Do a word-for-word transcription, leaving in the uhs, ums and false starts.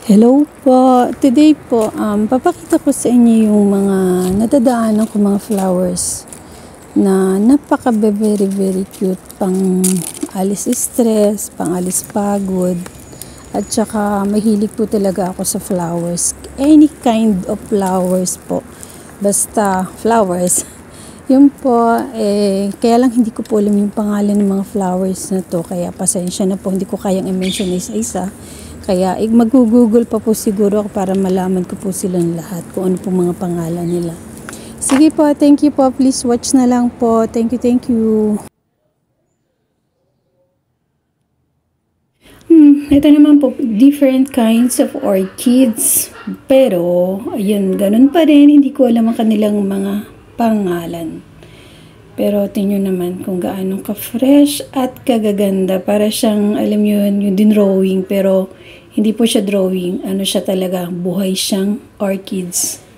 Hello po. Today po, um, papakita ko sa inyo yung mga nadadaanan ko mga flowers na napaka very very cute, pang alis stress, pang alis pagod, at saka mahilig po talaga ako sa flowers. Any kind of flowers po. Basta flowers. Yun po, eh, kaya lang hindi ko po alam yung pangalan ng mga flowers na to, kaya pasensya na po, hindi ko kayang i-mention isa-isa. Kaya eh, mag-google pa po siguro ako para malaman ko po silang lahat kung ano po mga pangalan nila. Sige po, thank you po. Please watch na lang po. Thank you, thank you. Hmm, ito naman po, different kinds of orchids. Pero, ayun, ganun pa rin. Hindi ko alam ang kanilang mga pangalan. Pero tingnan naman kung gaano ka-fresh at kagaganda. Para siyang, alam yun, yung drawing. Pero hindi po siya drawing. Ano siya talaga, buhay siyang orchids.